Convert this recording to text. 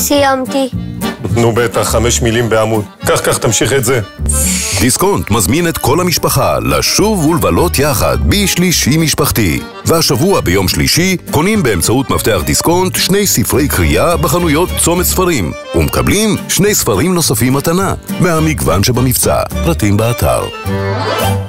סיימתי. נו בטח, 5 מילים בעמוד. כך תמשיך את זה. דיסקונט מזמין את כל המשפחה לשוב ולבלות יחד בשלישי משפחתי. והשבוע ביום שלישי קונים באמצעות מפתח דיסקונט 2 ספרי קריאה בחנויות צומת ספרים, ומקבלים 2 ספרים נוספים מתנה מהמגוון שבמבצע. פרטים באתר.